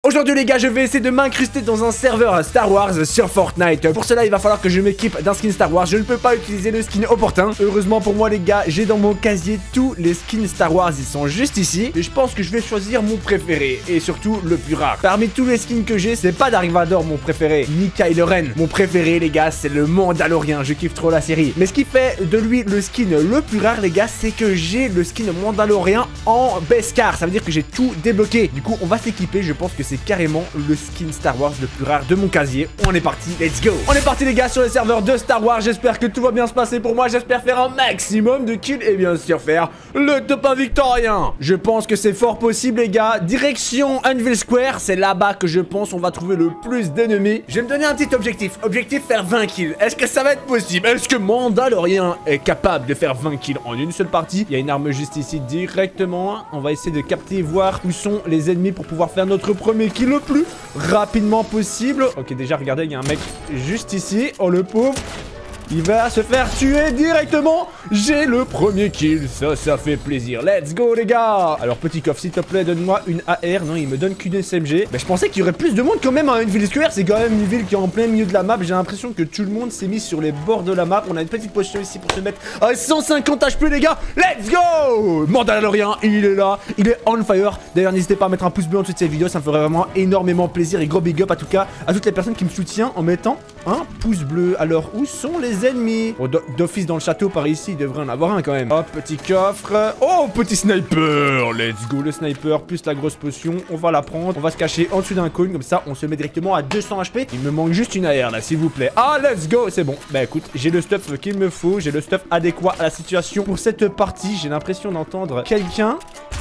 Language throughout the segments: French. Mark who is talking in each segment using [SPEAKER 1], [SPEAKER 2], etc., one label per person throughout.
[SPEAKER 1] Aujourd'hui les gars, je vais essayer de m'incruster dans un serveur Star Wars sur Fortnite. Pour cela, il va falloir que je m'équipe d'un skin Star Wars. Je ne peux pas utiliser le skin opportun. Heureusement pour moi les gars, j'ai dans mon casier tous les skins Star Wars. Ils sont juste ici. Et je pense que je vais choisir mon préféré. Et surtout le plus rare. Parmi tous les skins que j'ai, c'est pas Dark Vador mon préféré, ni Kylo Ren. Mon préféré les gars, c'est le Mandalorien. Je kiffe trop la série. Mais ce qui fait de lui le skin le plus rare les gars, c'est que j'ai le skin Mandalorien en Beskar. Ça veut dire que j'ai tout débloqué. Du coup, on va s'équiper. Je pense que c'est carrément le skin Star Wars le plus rare de mon casier. On est parti, let's go. On est parti les gars sur le serveur de Star Wars. J'espère que tout va bien se passer pour moi. J'espère faire un maximum de kills et bien sûr faire le top 1 victorien. Je pense que c'est fort possible les gars. Direction Anvil Square, c'est là-bas que je pense on va trouver le plus d'ennemis. Je vais me donner un petit objectif. Objectif faire 20 kills. Est-ce que ça va être possible? Est-ce que Mandalorien est capable de faire 20 kills en une seule partie? Il y a une arme juste ici directement. On va essayer de capter, voir où sont les ennemis pour pouvoir faire notre premier kill le plus rapidement possible. Ok, déjà regardez, il y a un mec juste ici. Oh le pauvre, il va se faire tuer directement. J'ai le premier kill, ça fait plaisir. Let's go les gars. Alors petit coffre s'il te plaît, donne-moi une AR. Non, il me donne qu'une SMG. Mais je pensais qu'il y aurait plus de monde quand même à Anvil Square. C'est quand même une ville qui est en plein milieu de la map. J'ai l'impression que tout le monde s'est mis sur les bords de la map. On a une petite potion ici pour se mettre à 150 HP les gars. Let's go. Mandalorien, il est là, il est on fire. D'ailleurs n'hésitez pas à mettre un pouce bleu en dessous de cette vidéo. Ça me ferait vraiment énormément plaisir. Et gros big up à tout cas à toutes les personnes qui me soutiennent en mettant un pouce bleu. Alors où sont les ennemis? Oh, d'office dans le château par ici, il devrait en avoir un quand même. Hop, petit coffre. Oh, petit sniper. Let's go, le sniper plus la grosse potion. On va la prendre. On va se cacher en dessous d'un cône. Comme ça, on se met directement à 200 HP. Il me manque juste une AR là, s'il vous plaît. Ah, let's go. C'est bon. Bah écoute, j'ai le stuff qu'il me faut. J'ai le stuff adéquat à la situation pour cette partie. J'ai l'impression d'entendre quelqu'un.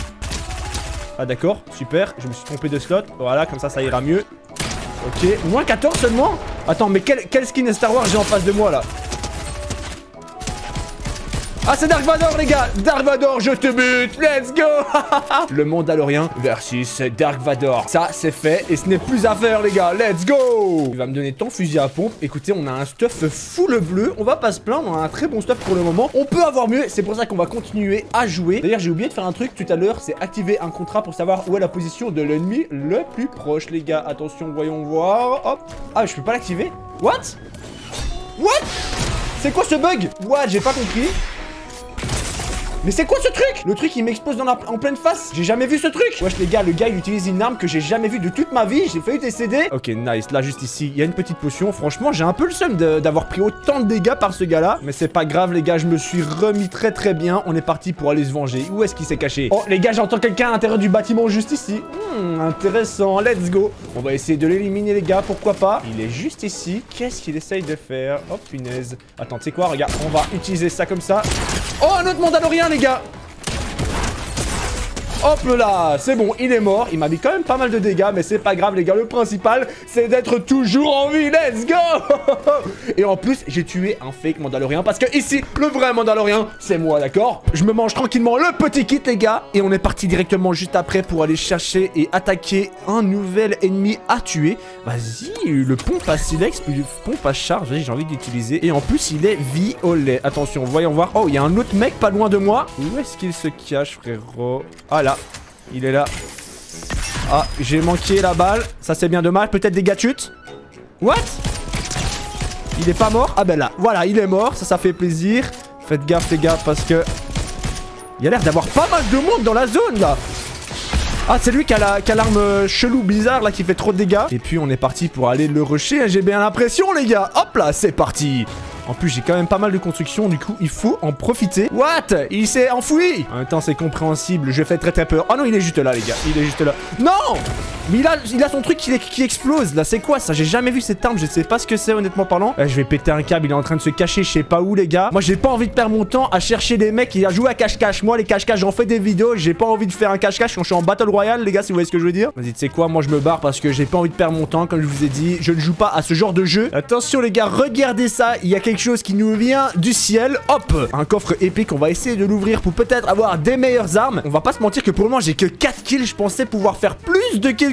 [SPEAKER 1] Ah d'accord, super. Je me suis trompé de slot. Voilà, comme ça ira mieux. Ok, moins 14 seulement. Attends, mais quel skin Star Wars j'ai en face de moi là? Ah, c'est Dark Vador les gars. Dark Vador, je te bute. Let's go. Le Mandalorien versus Dark Vador. Ça c'est fait et ce n'est plus à faire les gars. Let's go. Il va me donner tant fusil à pompe. Écoutez, on a un stuff full bleu. On va pas se plaindre, on a un très bon stuff pour le moment. On peut avoir mieux, c'est pour ça qu'on va continuer à jouer. D'ailleurs j'ai oublié de faire un truc tout à l'heure, c'est activer un contrat pour savoir où est la position de l'ennemi le plus proche les gars. Attention, voyons voir. Hop. Ah, je peux pas l'activer. What? C'est quoi ce bug? What? J'ai pas compris. Mais c'est quoi ce truc? Le truc il m'explose en pleine face. J'ai jamais vu ce truc. Wesh les gars, le gars il utilise une arme que j'ai jamais vue de toute ma vie. J'ai failli décéder. Ok nice, là juste ici, il y a une petite potion. Franchement j'ai un peu le seum d'avoir pris autant de dégâts par ce gars là. Mais c'est pas grave les gars, je me suis remis très bien. On est parti pour aller se venger. Où est-ce qu'il s'est caché? Oh les gars, j'entends quelqu'un à l'intérieur du bâtiment juste ici. Intéressant, let's go. On va essayer de l'éliminer les gars, pourquoi pas. Il est juste ici. Qu'est-ce qu'il essaye de faire? Oh punaise. Attends, tu sais quoi, regarde, on va utiliser ça comme ça. Oh, un autre Mandalorien les gars. Hop là, c'est bon, il est mort. Il m'a mis quand même pas mal de dégâts, mais c'est pas grave les gars. Le principal, c'est d'être toujours en vie. Let's go. Et en plus, j'ai tué un fake Mandalorien parce que ici, le vrai Mandalorien, c'est moi, d'accord? Je me mange tranquillement le petit kit les gars. Et on est parti directement juste après pour aller chercher et attaquer un nouvel ennemi à tuer. Vas-y, le pompe à silex, puis le pompe à charge, j'ai envie d'utiliser. Et en plus, il est violet. Attention, voyons voir. Oh, il y a un autre mec pas loin de moi. Où est-ce qu'il se cache, frérot? Ah là. Il est là. Ah, j'ai manqué la balle. Ça c'est bien dommage. Peut-être des chutes. What? Il est pas mort? Ah ben là, voilà, il est mort. Ça fait plaisir. Faites gaffe les gars parce que il y a l'air d'avoir pas mal de monde dans la zone là. Ah, c'est lui qui a l'arme chelou bizarre là qui fait trop de dégâts. Et puis on est parti pour aller le rusher. J'ai bien l'impression les gars. Hop là, c'est parti. En plus, j'ai quand même pas mal de construction, du coup, il faut en profiter. What? Il s'est enfoui. En même temps, c'est compréhensible. Je fais très peur. Oh non, il est juste là, les gars. Il est juste là. Non! Mais il a son truc qui explose. Là, c'est quoi ça? J'ai jamais vu cette arme. Je sais pas ce que c'est, honnêtement parlant. Je vais péter un câble. Il est en train de se cacher. Je sais pas où, les gars. Moi, j'ai pas envie de perdre mon temps à chercher des mecs et à jouer à cache-cache. Moi, les cache-cache, j'en fais des vidéos. J'ai pas envie de faire un cache-cache quand je suis en Battle Royale, les gars, si vous voyez ce que je veux dire. Vas-y, tu sais quoi? Moi, je me barre parce que j'ai pas envie de perdre mon temps. Comme je vous ai dit, je ne joue pas à ce genre de jeu. Attention, les gars, regardez ça. Il y a quelque chose qui nous vient du ciel. Hop, un coffre épique. On va essayer de l'ouvrir pour peut-être avoir des meilleures armes. On va pas se mentir que pour le moment j'ai que 4 kills. Je pensais pouvoir faire plus de kills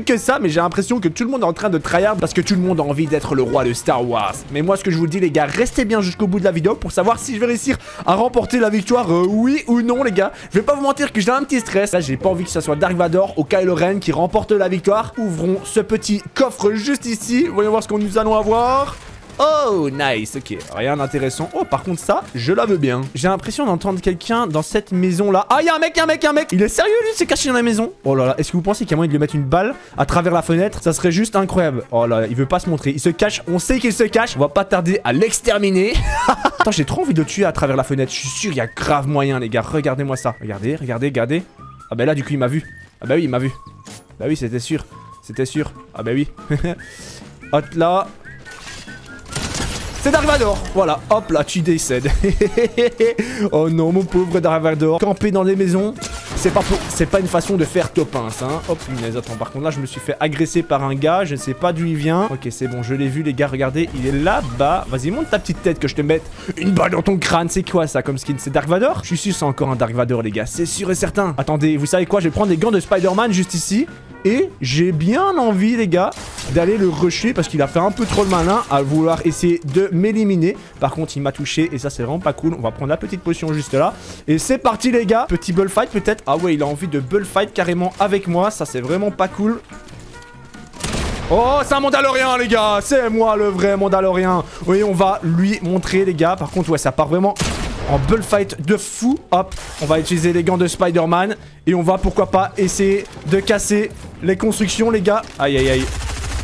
[SPEAKER 1] que ça, mais j'ai l'impression que tout le monde est en train de tryhard parce que tout le monde a envie d'être le roi de Star Wars. Mais moi, ce que je vous dis, les gars, restez bien jusqu'au bout de la vidéo pour savoir si je vais réussir à remporter la victoire, oui ou non, les gars. Je vais pas vous mentir que j'ai un petit stress. Là, j'ai pas envie que ce soit Dark Vador ou Kylo Ren qui remporte la victoire. Ouvrons ce petit coffre juste ici. Voyons voir ce qu'on nous allons avoir. Oh, nice, ok, rien d'intéressant. Oh, par contre, ça, je la veux bien. J'ai l'impression d'entendre quelqu'un dans cette maison-là. Ah, il y a un mec, Il est sérieux, lui, il s'est caché dans la maison. Oh là là, est-ce que vous pensez qu'il y a moyen de lui mettre une balle à travers la fenêtre? Ça serait juste incroyable. Oh là là, il veut pas se montrer. Il se cache, on sait qu'il se cache. On va pas tarder à l'exterminer. Attends, j'ai trop envie de le tuer à travers la fenêtre. Je suis sûr, il y a grave moyen, les gars. Regardez-moi ça. Regardez, regardez, regardez. Ah bah là, du coup, il m'a vu. Ah bah oui, il m'a vu. Bah oui, c'était sûr. C'était sûr. Ah bah oui. Hop là. C'est Dark Vador, voilà, hop là, tu décèdes. Oh non, mon pauvre Dark Vador. Camper dans des maisons, c'est pas une façon de faire top 1, ça, hein. Hop, punaise, attends, par contre là, je me suis fait agresser par un gars, je ne sais pas d'où il vient. Ok, c'est bon, je l'ai vu, les gars, regardez, il est là-bas. Vas-y, monte ta petite tête que je te mette une balle dans ton crâne. C'est quoi ça comme skin? C'est Dark Vador? Je suis sûr c'est encore un Dark Vador, les gars, c'est sûr et certain. Attendez, vous savez quoi? Je vais prendre des gants de Spider-Man juste ici. Et j'ai bien envie, les gars, d'aller le rusher parce qu'il a fait un peu trop le malin à vouloir essayer de m'éliminer. Par contre, il m'a touché et ça, c'est vraiment pas cool. On va prendre la petite potion juste là. Et c'est parti, les gars. Petit bullfight, peut-être. Ah ouais, il a envie de bullfight carrément avec moi. Ça, c'est vraiment pas cool. Oh, c'est un Mandalorien, les gars. C'est moi, le vrai Mandalorien. Oui, on va lui montrer, les gars. Par contre, ouais, ça part vraiment en bullfight de fou. Hop, on va utiliser les gants de Spider-Man. Et on va, pourquoi pas, essayer de casser les constructions, les gars. Aïe, aïe, aïe.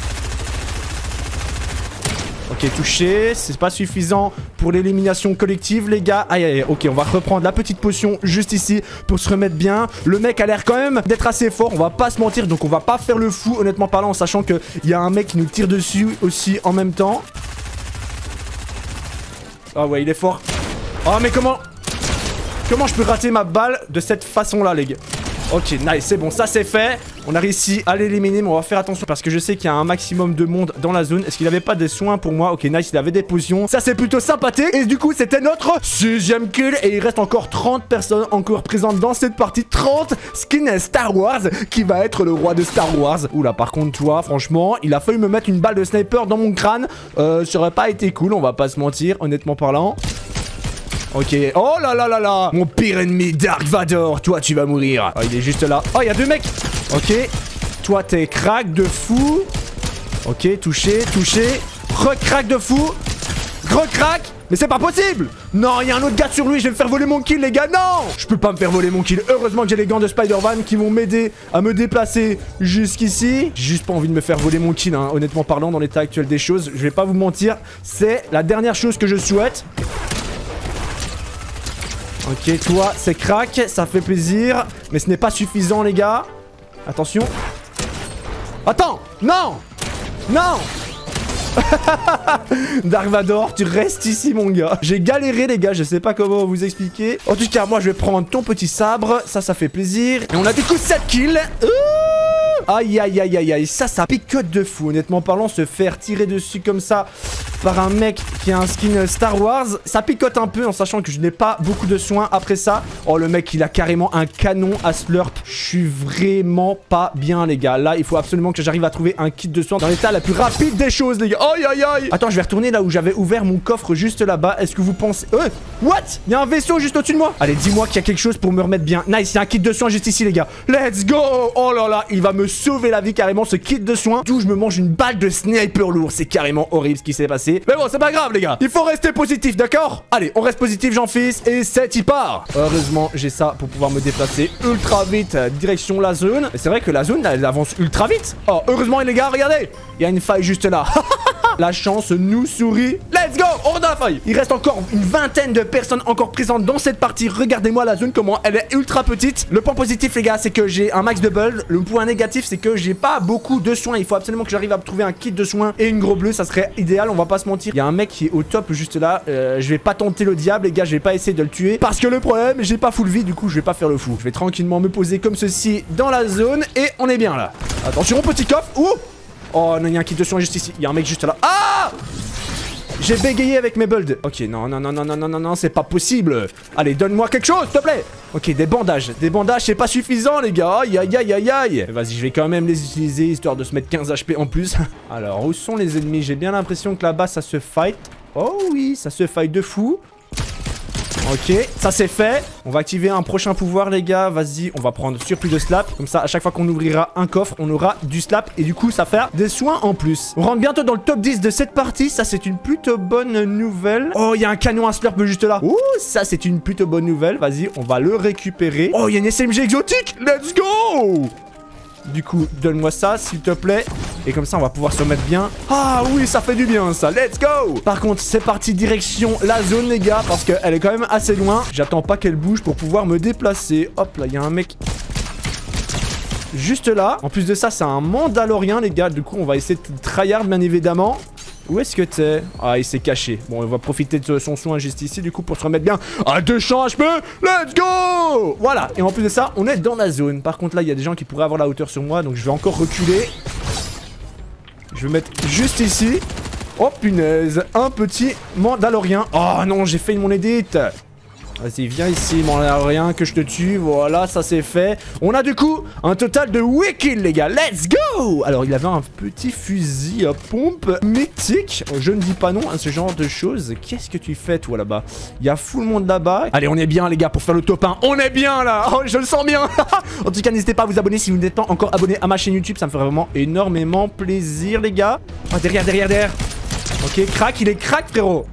[SPEAKER 1] Ok, touché. C'est pas suffisant pour l'élimination collective, les gars. Aïe, aïe, aïe. Ok, on va reprendre la petite potion juste ici pour se remettre bien. Le mec a l'air quand même d'être assez fort. On va pas se mentir, donc on va pas faire le fou, honnêtement parlant, en sachant qu'il y a un mec qui nous tire dessus aussi en même temps. Ah ouais, il est fort. Oh, mais comment je peux rater ma balle de cette façon-là, les gars? Ok, nice, c'est bon, ça c'est fait. On a réussi à l'éliminer, mais on va faire attention parce que je sais qu'il y a un maximum de monde dans la zone. Est-ce qu'il avait pas des soins pour moi? Ok, nice, il avait des potions. Ça, c'est plutôt sympathique. Et du coup, c'était notre 6ème kill. Et il reste encore 30 personnes encore présentes dans cette partie. 30 skins Star Wars qui va être le roi de Star Wars. Oula, par contre, toi, franchement, il a failli me mettre une balle de sniper dans mon crâne. Ça aurait pas été cool, on va pas se mentir, honnêtement parlant. Ok, oh là là là là. Mon pire ennemi, Dark Vador. Toi, tu vas mourir. Oh, il est juste là. Oh, il y a 2 mecs. Ok, toi, t'es crack de fou. Ok, touché, touché. Recrack de fou. Recrack. Mais c'est pas possible. Non, il y a un autre gars sur lui. Je vais me faire voler mon kill, les gars. Non, je peux pas me faire voler mon kill. Heureusement que j'ai les gants de Spider-Man qui vont m'aider à me déplacer jusqu'ici. J'ai juste pas envie de me faire voler mon kill, hein. Honnêtement parlant, dans l'état actuel des choses, je vais pas vous mentir. C'est la dernière chose que je souhaite. Ok, toi, c'est crack, ça fait plaisir. Mais ce n'est pas suffisant, les gars. Attention. Attends, non. Non. Dark Vador, tu restes ici, mon gars. J'ai galéré, les gars, je sais pas comment vous expliquer. En tout cas, moi, je vais prendre ton petit sabre. Ça fait plaisir. Et on a du coup 7 kills. Aïe, aïe, aïe, aïe, aïe. Ça picote de fou. Honnêtement parlant, se faire tirer dessus comme ça par un mec qui a un skin Star Wars, ça picote un peu en sachant que je n'ai pas beaucoup de soins après ça. Oh, le mec, il a carrément un canon à slurp. Je suis vraiment pas bien, les gars. Là, il faut absolument que j'arrive à trouver un kit de soins dans l'état la plus rapide des choses, les gars. Aïe, aïe, aïe. Attends, je vais retourner là où j'avais ouvert mon coffre juste là-bas. Est-ce que vous pensez... What? Il y a un vaisseau juste au-dessus de moi. Allez, dis-moi qu'il y a quelque chose pour me remettre bien. Nice, il y a un kit de soins juste ici, les gars. Let's go. Oh là là, il va me sauver la vie carrément, ce kit de soins. D'où je me mange une balle de sniper lourd. C'est carrément horrible ce qui s'est passé. Mais bon, c'est pas grave, les gars. Il faut rester positif, d'accord? Allez, on reste positif, Jean-Fils. Et c'est y part. Heureusement, j'ai ça pour pouvoir me déplacer ultra vite direction la zone. Et c'est vrai que la zone, elle avance ultra vite. Oh, heureusement, les gars, regardez. Il y a une faille juste là. La chance nous sourit. Let's go. On rentre dans la faille. Il reste encore une vingtaine de personnes encore présentes dans cette partie. Regardez-moi la zone, comment elle est ultra petite. Le point positif, les gars, c'est que j'ai un max de build. Le point négatif, c'est que j'ai pas beaucoup de soins. Il faut absolument que j'arrive à trouver un kit de soins et une gros bleue. Ça serait idéal, on va pas se mentir. Il y a un mec qui est au top juste là. Je vais pas tenter le diable, les gars. Je vais pas essayer de le tuer. Parce que le problème, j'ai pas full vie. Du coup, je vais pas faire le fou. Je vais tranquillement me poser comme ceci dans la zone. Et on est bien là. Attention, petit coffre. Ouh. Oh non, il y a un kit de soins juste ici. Il y a un mec juste là. Ah! J'ai bégayé avec mes builds. Ok, non, non, non, non, non, non, non, non, c'est pas possible. Allez, donne-moi quelque chose, s'il te plaît. Ok, des bandages. Des bandages, c'est pas suffisant, les gars. Aïe, aïe, aïe, aïe, aïe. Vas-y, je vais quand même les utiliser, histoire de se mettre 15 HP en plus. Alors, où sont les ennemis? J'ai bien l'impression que là-bas, ça se fight. Oh oui, ça se fight de fou. Ok, ça c'est fait. On va activer un prochain pouvoir, les gars. Vas-y, on va prendre surplus de slap. Comme ça, à chaque fois qu'on ouvrira un coffre, on aura du slap. Et du coup, ça fait des soins en plus. On rentre bientôt dans le top 10 de cette partie. Ça, c'est une plutôt bonne nouvelle. Oh, il y a un canon à slurp juste là. Ouh, ça, c'est une plutôt bonne nouvelle. Vas-y, on va le récupérer. Oh, il y a une SMG exotique. Let's go! Du coup, donne-moi ça, s'il te plaît. Et comme ça, on va pouvoir se remettre bien. Ah oui, ça fait du bien, ça. Let's go! Par contre, c'est parti direction la zone, les gars, parce qu'elle est quand même assez loin. J'attends pas qu'elle bouge pour pouvoir me déplacer. Hop, là, il y a un mec juste là. En plus de ça, c'est un Mandalorien, les gars. Du coup, on va essayer de tryhard, bien évidemment. Où est-ce que t'es? Ah, il s'est caché. Bon, on va profiter de son soin juste ici, du coup, pour se remettre bien à 200 HP. Let's go! Voilà. Et en plus de ça, on est dans la zone. Par contre, là, il y a des gens qui pourraient avoir la hauteur sur moi, donc je vais encore reculer. Je vais mettre juste ici. Oh, punaise. Un petit Mandalorien. Oh non, j'ai fait mon edit. Vas-y, viens ici, Mandalorien, que je te tue. Voilà, ça c'est fait. On a du coup un total de 8 kills, les gars. Let's go! Alors, il avait un petit fusil à pompe mythique. Je ne dis pas non à ce genre de choses. Qu'est-ce que tu fais, toi, là-bas? Il y a full monde là-bas. Allez, on est bien, les gars, pour faire le top 1. On est bien, là. Oh, je le sens bien. En tout cas, n'hésitez pas à vous abonner si vous n'êtes pas encore abonné à ma chaîne YouTube. Ça me ferait vraiment énormément plaisir, les gars. Oh, derrière, derrière, derrière. Ok, crack, il est crack, frérot.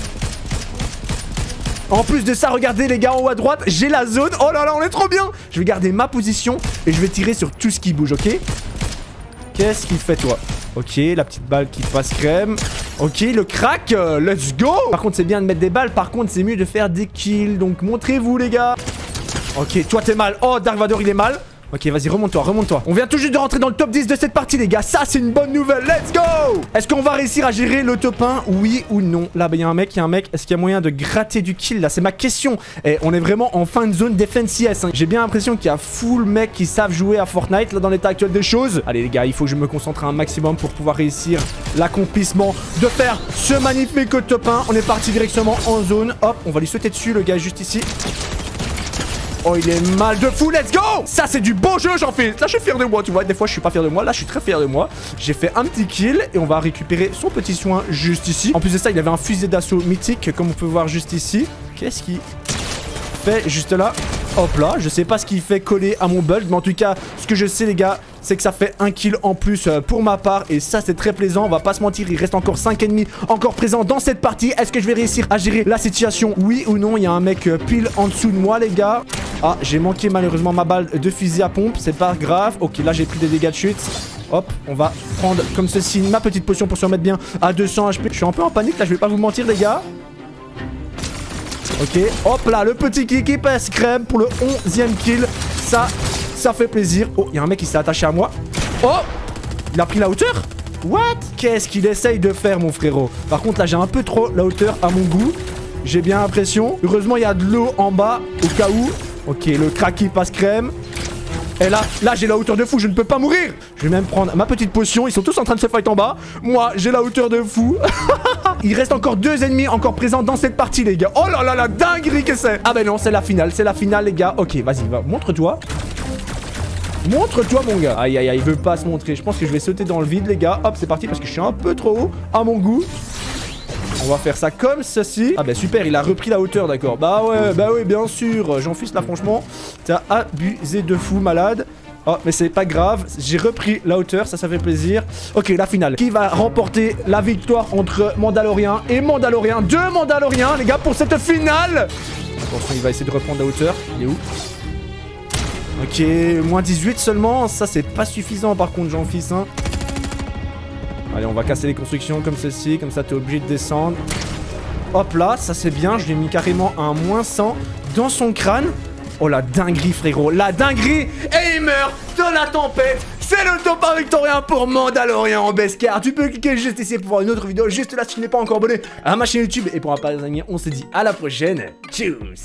[SPEAKER 1] En plus de ça, regardez les gars en haut à droite, j'ai la zone. Oh là là, on est trop bien. Je vais garder ma position et je vais tirer sur tout ce qui bouge, ok? Qu'est-ce qu'il fait, toi? Ok, la petite balle qui passe crème. Ok, le crack, let's go. Par contre, c'est bien de mettre des balles. Par contre, c'est mieux de faire des kills. Donc, montrez-vous, les gars. Ok, toi, t'es mal. Oh, Dark Vador, il est mal. Ok, vas-y, remonte-toi, remonte-toi. On vient tout juste de rentrer dans le top 10 de cette partie, les gars. Ça, c'est une bonne nouvelle. Let's go! Est-ce qu'on va réussir à gérer le top 1? Oui ou non? Là, bah, il y a un mec, Est-ce qu'il y a moyen de gratter du kill, là? C'est ma question. Et on est vraiment en fin de zone défense CS. Hein. J'ai bien l'impression qu'il y a full mecs qui savent jouer à Fortnite, là, dans l'état actuel des choses. Allez, les gars, il faut que je me concentre un maximum pour pouvoir réussir l'accomplissement de faire ce magnifique top 1. On est parti directement en zone. Hop, on va lui sauter dessus, le gars, juste ici. Oh, il est mal de fou, let's go! Ça, c'est du beau jeu, j'en fais. Là, je suis fier de moi, tu vois. Des fois, je suis pas fier de moi. Là, je suis très fier de moi. J'ai fait un petit kill et on va récupérer son petit soin juste ici. En plus de ça, il avait un fusil d'assaut mythique, comme on peut voir juste ici. Qu'est-ce qu'il fait juste là? Hop là, je sais pas ce qu'il fait coller à mon build, mais en tout cas, ce que je sais, les gars, c'est que ça fait un kill en plus pour ma part. Et ça, c'est très plaisant. On va pas se mentir, il reste encore 5 ennemis encore présents dans cette partie. Est-ce que je vais réussir à gérer la situation? Oui ou non? Il y a un mec pile en dessous de moi, les gars. Ah, j'ai manqué malheureusement ma balle de fusil à pompe. C'est pas grave. Ok, là, j'ai pris des dégâts de chute. Hop, on va prendre comme ceci ma petite potion pour se remettre bien à 200 HP. Je suis un peu en panique, là, je vais pas vous mentir, les gars. Ok, hop là, le petit kill qui passe crème pour le 11e kill. Ça fait plaisir. Oh, il y a un mec qui s'est attaché à moi. Oh, il a pris la hauteur. What? Qu'est-ce qu'il essaye de faire, mon frérot? Par contre, là, j'ai un peu trop la hauteur à mon goût. J'ai bien l'impression. Heureusement, il y a de l'eau en bas, au cas où. Ok, le crack qui passe crème. Et là, j'ai la hauteur de fou, je ne peux pas mourir. Je vais même prendre ma petite potion. Ils sont tous en train de se fight en bas. Moi, j'ai la hauteur de fou. Il reste encore 2 ennemis encore présents dans cette partie, les gars. Oh là là, la dinguerie que c'est. Ah ben non, c'est la finale, les gars. Ok, vas-y, va, montre-toi. Montre-toi, mon gars. Aïe, aïe, aïe, il veut pas se montrer. Je pense que je vais sauter dans le vide, les gars. Hop, c'est parti, parce que je suis un peu trop haut à mon goût. On va faire ça comme ceci. Ah bah super, il a repris la hauteur, d'accord. Bah ouais, bien sûr. J'en fils là, franchement. T'as abusé de fou, malade. Oh, mais c'est pas grave. J'ai repris la hauteur, ça fait plaisir. Ok, la finale. Qui va remporter la victoire entre Mandalorien et Mandalorien? 2 Mandaloriens, les gars, pour cette finale. Attention, il va essayer de reprendre la hauteur. Il est où? Ok, moins 18 seulement. Ça, c'est pas suffisant, par contre, j'en fils, hein. Allez, on va casser les constructions comme ceci. Comme ça, t'es obligé de descendre. Hop là, ça c'est bien. Je lui ai mis carrément un moins 100 dans son crâne. Oh, la dinguerie, frérot. La dinguerie. Et il meurt de la tempête. C'est le top 1 victorien pour Mandalorien en Beskar. Tu peux cliquer juste ici pour voir une autre vidéo. Juste là si tu n'es pas encore abonné à ma chaîne YouTube. Et pour ma part, les amis, on se dit à la prochaine. Tchuss.